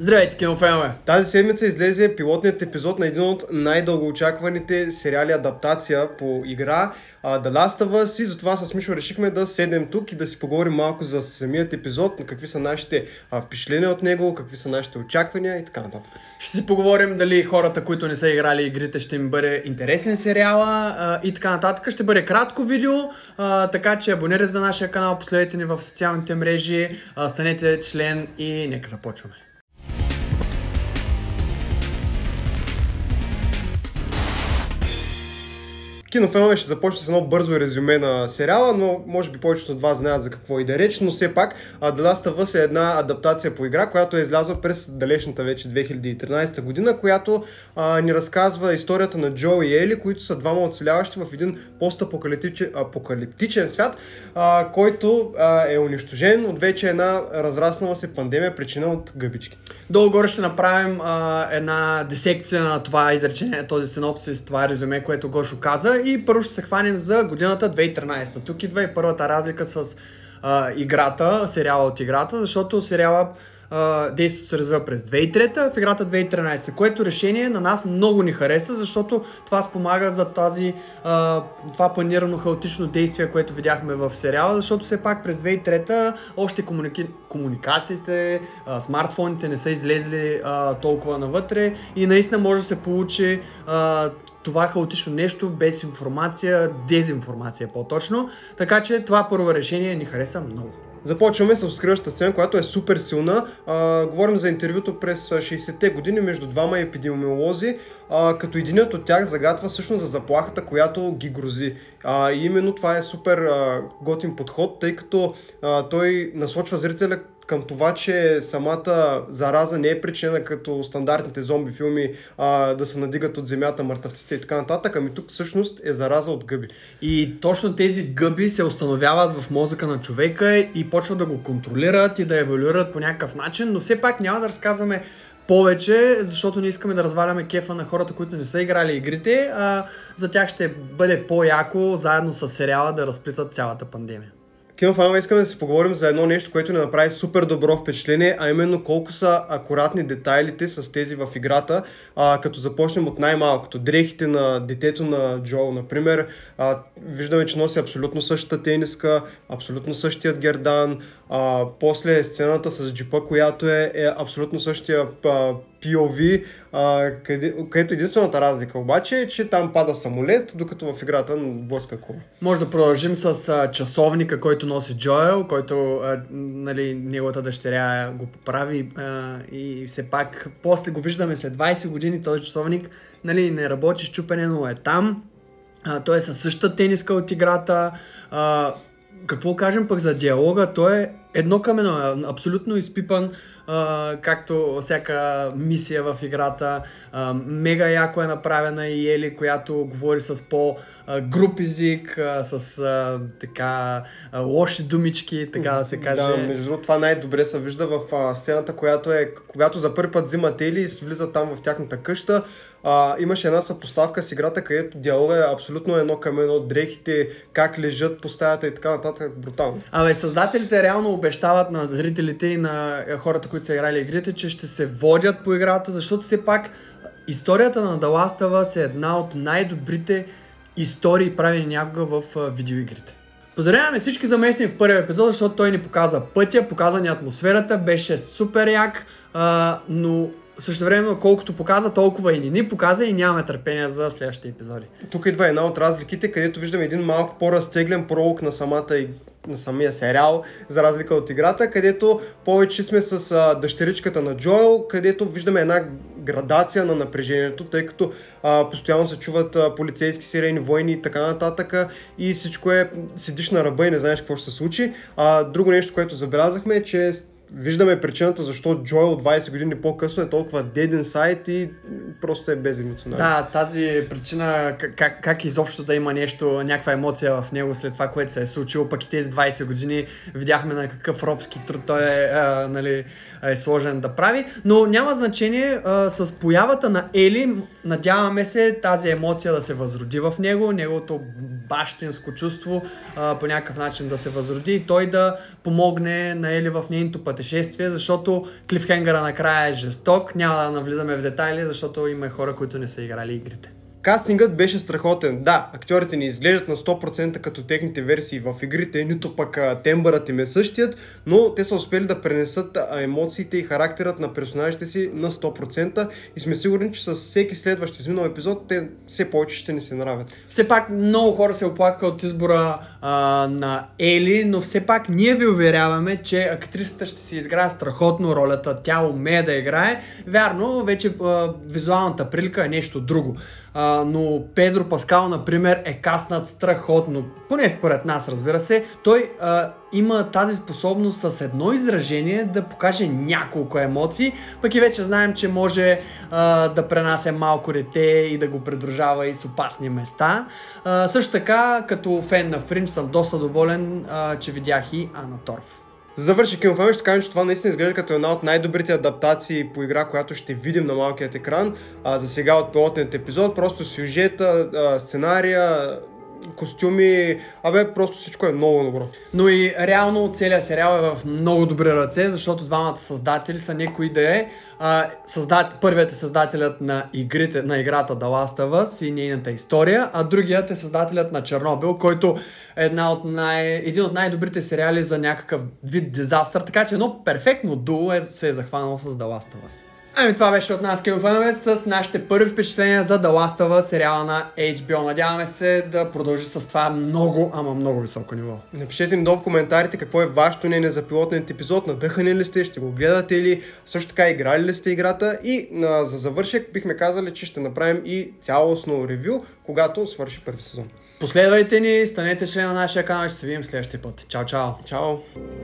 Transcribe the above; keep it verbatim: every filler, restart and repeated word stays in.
Здравейте, кинофенове! Тази седмица излезе пилотният епизод на един от най-дългоочакваните сериали адаптация по игра The Last of Us и затова с Мишо решихме да седнем тук и да си поговорим малко за самият епизод, какви са нашите а, впечатления от него, какви са нашите очаквания и така нататък. Ще си поговорим дали хората, които не са играли игрите, ще им бъде интересен сериала а, и така нататък. Ще бъде кратко видео, а, така че абонирайте за нашия канал, последете ни в социалните мрежи, а, станете член и нека започваме. Кинофенове ще започне с едно бързо резюме на сериала, но може би повечето от вас знаят за какво и да реч, но все пак The Last of Us е една адаптация по игра, която е излязла през далечната вече две хиляди и тринадесета година, която а, ни разказва историята на Джо и Ели, които са двама оцеляващи в един постапокалиптичен апокалиптичен свят, а, който а, е унищожен от вече една разраснала се пандемия, причина от гъбички. Долу-горе ще направим а, една дисекция на това изречение, този синопсис, това резюме, което Гошо каза. И първо ще се хванем за годината две хиляди и тринадесета. Тук идва и първата разлика с а, играта, сериала от играта, защото сериала а, действието се развива през две хиляди и трета, в играта две хиляди и тринадесета, което решение на нас много ни хареса, защото това спомага за тази, а, това планирано хаотично действие, което видяхме в сериала, защото все пак през две хиляди и трета още комуники... комуникациите, а, смартфоните не са излезли а, толкова навътре и наистина може да се получи а, това хаотично нещо без информация, дезинформация по-точно. Така че това първо решение ни хареса много. Започваме с откриващата сцена, която е супер силна. А, говорим за интервюто през шейсетте години между двама епидемиолози, а, като единият от тях загатва всъщност за заплахата, която ги грози. А, и именно това е супер а, готин подход, тъй като а, той насочва зрителя към това, че самата зараза не е причина като стандартните зомби филми а, да се надигат от земята мъртъвците и така нататък, ами тук всъщност е зараза от гъби. И точно тези гъби се установяват в мозъка на човека и почват да го контролират и да еволюират по някакъв начин, но все пак няма да разказваме повече, защото не искаме да разваляме кефа на хората, които не са играли игрите, а за тях ще бъде по-яко заедно с сериала да разплитат цялата пандемия. Кинофанове, искаме да си поговорим за едно нещо, което ни направи супер добро впечатление, а именно колко са акуратни детайлите с тези в играта, а, като започнем от най-малкото. Дрехите на детето на Джоел, например, а, виждаме, че носи абсолютно същата тениска, абсолютно същият гердан, а, после сцената с джипа, която е, е абсолютно същия а, пи о ви, а, къде, където единствената разлика обаче е, че там пада самолет, докато в играта блъска кола. Може да продължим с а, часовника, който носи Джоел, който а, нали, неговата дъщеря го поправи а, и все пак после го виждаме след двайсет години този часовник, нали, не работи, счупене, но е там. А, той е със същата тениска от играта. А, какво кажем пък за диалога? Той е едно към едно, абсолютно изпипан, а, както всяка мисия в играта. А, мега яко е направена и Ели, която говори с по-груп език, а, с а, така а, лоши думички, така да се каже. Да, между другото това най-добре се вижда в а, сцената, която е, когато за първи път взимат Ели и влизат там в тяхната къща. Uh, имаше една съпоставка с играта, където диалога е абсолютно едно към едно, дрехите, как лежат по стаята и така нататък, брутално. Абе, създателите реално обещават на зрителите и на хората, които са играли игрите, че ще се водят по играта, защото все пак историята на The Last of Us е една от най-добрите истории, правени някога в uh, видеоигрите. Поздравяваме всички замесени в първия епизод, защото той ни показа пътя, показа ни атмосферата, беше супер як, uh, но също време, колкото показа, толкова и не ни показа и нямаме търпение за следващите епизоди. Тук идва една от разликите, където виждаме един малко по-разтеглен пролог на самата на самия сериал, за разлика от играта, където повече сме с а, дъщеричката на Джоел, където виждаме една градация на напрежението, тъй като а, постоянно се чуват а, полицейски сирени, войни и така нататък и всичко е, седиш на ръба и не знаеш какво ще се случи. А, друго нещо, което забелязахме е, че виждаме причината защо Джоел двайсет години по-късно е толкова dead inside и просто е беземоционален. Да, тази причина, как, как изобщо да има нещо, някаква емоция в него след това, което се е случило, пък и тези двайсет години видяхме на какъв робски труд той е, а, нали, е сложен да прави, но няма значение, а, с появата на Ели, надяваме се тази емоция да се възроди в него, неговото бащинско чувство а, по някакъв начин да се възроди и той да помогне на Ели в нейното пътешествие, защото клифхенгъра накрая е жесток. Няма да навлизаме в детайли, защото има хора, които не са играли игрите. Кастингът беше страхотен. Да, актьорите не изглеждат на сто процента като техните версии в игрите, нито пък а, тембърът им е същият, но те са успели да пренесат а, емоциите и характерът на персонажите си на сто процента и сме сигурни, че с всеки следващ изминал епизод те все повече ще ни се нравят. Все пак много хора се оплакаха от избора а, на Ели, но все пак ние ви уверяваме, че актрисата ще си изиграе страхотно ролята, тя умее да играе. Вярно, вече а, визуалната прилика е нещо друго. Uh, но Педро Паскал, например, е каснат страхотно. Поне според нас, разбира се. Той uh, има тази способност с едно изражение да покаже няколко емоции, пък и вече знаем, че може uh, да пренася малко дете и да го придружава и с опасни места. Uh, също така, като фен на Фриндж, съм доста доволен, uh, че видях и Ана Торф. За завърши King of Fighter, ще кажем, че това наистина изглежда като една от най-добрите адаптации по игра, която ще видим на малкият екран. А, за сега от пилотният епизод, просто сюжета, а, сценария, костюми, абе просто всичко е много добро. Но и реално целият сериал е в много добри ръце, защото двамата създатели са никой да е. А, създат... Първият е създателят на, игрите, на играта The Last of Us и нейната история, а другият е създателят на Чернобил, който е една от най... един от най-добрите сериали за някакъв вид дизастър, така че едно перфектно дуо е... се е захванало с The Last of Us. Ами това беше от нас, Кинофанове, с нашите първи впечатления за The Last of Us, сериала на Ейч Би О. Надяваме се да продължи с това много, ама много високо ниво. Напишете ни долу в коментарите какво е вашето мнение за пилотният епизод, надъхани ли сте, ще го гледате ли, също така играли ли сте играта и на, за завършек бихме казали, че ще направим и цялостно ревю, когато свърши първи сезон. Последвайте ни, станете член на нашия канал и ще се видим следващия път. Чао, чао! Чао!